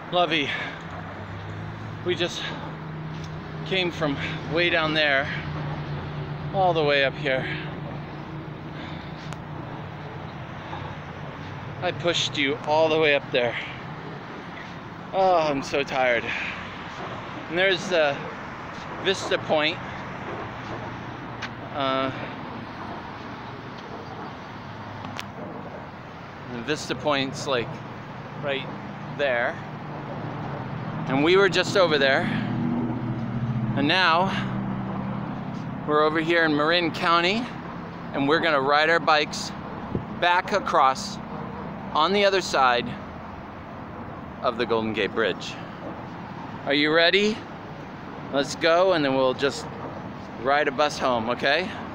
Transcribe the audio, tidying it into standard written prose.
Lovey, we just came from way down there all the way up here. I pushed you all the way up there. Oh, I'm so tired. And there's the Vista Point. The Vista Point's like right there. And we were just over there. And now we're over here in Marin County, and we're gonna ride our bikes back across on the other side of the Golden Gate Bridge. Are you ready? Let's go, and then we'll just ride a bus home, okay?